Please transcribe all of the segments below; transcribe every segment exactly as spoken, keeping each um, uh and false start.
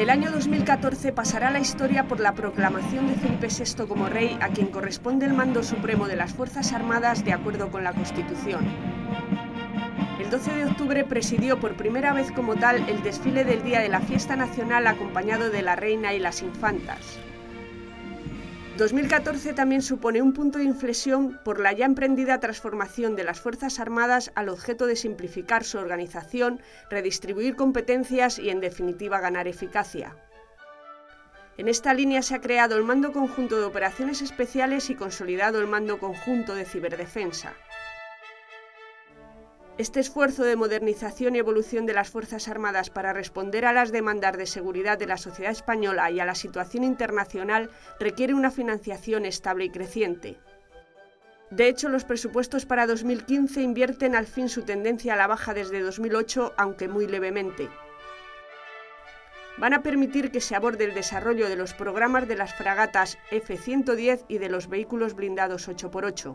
El año dos mil catorce pasará a la historia por la proclamación de Felipe sexto como rey, a quien corresponde el mando supremo de las Fuerzas Armadas de acuerdo con la Constitución. El doce de octubre presidió por primera vez como tal el desfile del Día de la Fiesta Nacional acompañado de la reina y las infantas. dos mil catorce también supone un punto de inflexión por la ya emprendida transformación de las Fuerzas Armadas al objeto de simplificar su organización, redistribuir competencias y, en definitiva, ganar eficacia. En esta línea se ha creado el Mando Conjunto de Operaciones Especiales y consolidado el Mando Conjunto de Ciberdefensa. Este esfuerzo de modernización y evolución de las Fuerzas Armadas para responder a las demandas de seguridad de la sociedad española y a la situación internacional requiere una financiación estable y creciente. De hecho, los presupuestos para dos mil quince invierten al fin su tendencia a la baja desde dos mil ocho, aunque muy levemente. Van a permitir que se aborde el desarrollo de los programas de las fragatas F ciento diez y de los vehículos blindados ocho por ocho.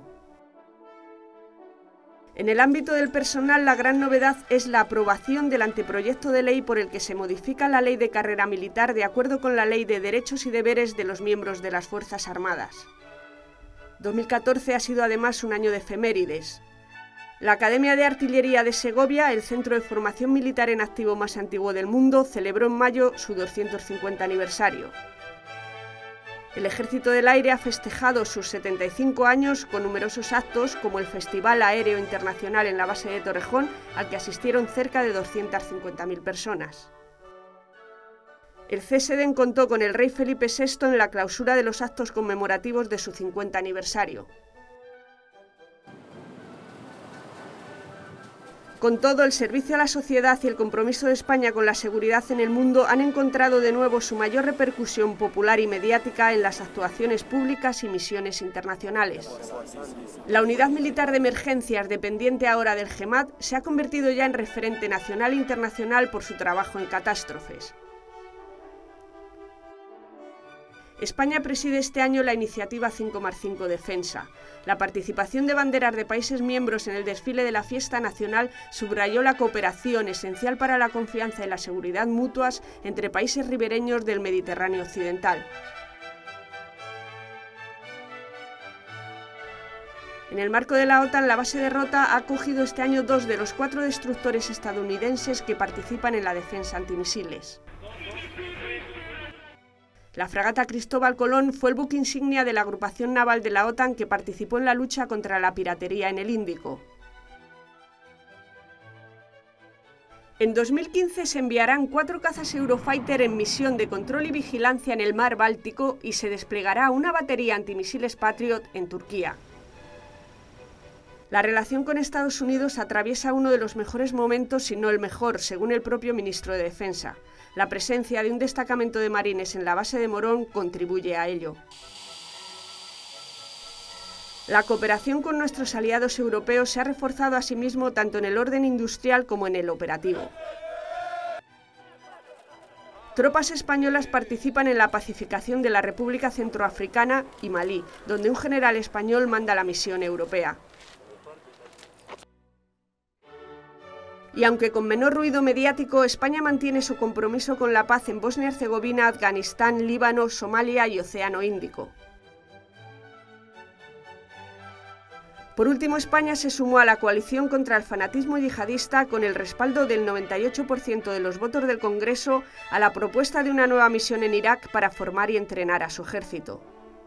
En el ámbito del personal, la gran novedad es la aprobación del anteproyecto de ley por el que se modifica la Ley de Carrera Militar de acuerdo con la Ley de Derechos y Deberes de los miembros de las Fuerzas Armadas. dos mil catorce ha sido además un año de efemérides. La Academia de Artillería de Segovia, el centro de formación militar en activo más antiguo del mundo, celebró en mayo su doscientos cincuenta aniversario. El Ejército del Aire ha festejado sus setenta y cinco años con numerosos actos como el Festival Aéreo Internacional en la base de Torrejón, al que asistieron cerca de doscientas cincuenta mil personas. El C S D N contó con el rey Felipe sexto en la clausura de los actos conmemorativos de su cincuenta aniversario. Con todo, el servicio a la sociedad y el compromiso de España con la seguridad en el mundo han encontrado de nuevo su mayor repercusión popular y mediática en las actuaciones públicas y misiones internacionales. La Unidad Militar de Emergencias, dependiente ahora del GEMAT, se ha convertido ya en referente nacional e internacional por su trabajo en catástrofes. España preside este año la iniciativa cinco más cinco Defensa. La participación de banderas de países miembros en el desfile de la fiesta nacional subrayó la cooperación esencial para la confianza y la seguridad mutuas entre países ribereños del Mediterráneo occidental. En el marco de la OTAN, la base de Rota ha acogido este año dos de los cuatro destructores estadounidenses que participan en la defensa antimisiles. La fragata Cristóbal Colón fue el buque insignia de la agrupación naval de la OTAN que participó en la lucha contra la piratería en el Índico. En dos mil quince se enviarán cuatro cazas Eurofighter en misión de control y vigilancia en el mar Báltico y se desplegará una batería antimisiles Patriot en Turquía. La relación con Estados Unidos atraviesa uno de los mejores momentos, si no el mejor, según el propio ministro de Defensa. La presencia de un destacamento de marines en la base de Morón contribuye a ello. La cooperación con nuestros aliados europeos se ha reforzado asimismo tanto en el orden industrial como en el operativo. Tropas españolas participan en la pacificación de la República Centroafricana y Malí, donde un general español manda la misión europea. Y aunque con menor ruido mediático, España mantiene su compromiso con la paz en Bosnia-Herzegovina, Afganistán, Líbano, Somalia y Océano Índico. Por último, España se sumó a la coalición contra el fanatismo yihadista con el respaldo del noventa y ocho por ciento de los votos del Congreso a la propuesta de una nueva misión en Irak para formar y entrenar a su ejército.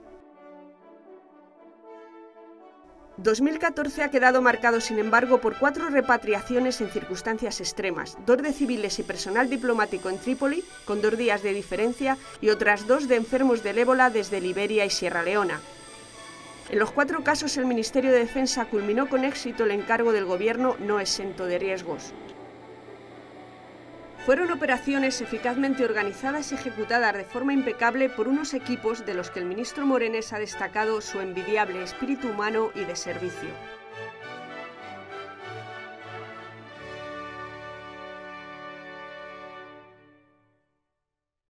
dos mil catorce ha quedado marcado, sin embargo, por cuatro repatriaciones en circunstancias extremas, dos de civiles y personal diplomático en Trípoli, con dos días de diferencia, y otras dos de enfermos del ébola desde Liberia y Sierra Leona. En los cuatro casos, el Ministerio de Defensa culminó con éxito el encargo del Gobierno, no exento de riesgos. Fueron operaciones eficazmente organizadas y ejecutadas de forma impecable por unos equipos de los que el ministro Morenés ha destacado su envidiable espíritu humano y de servicio.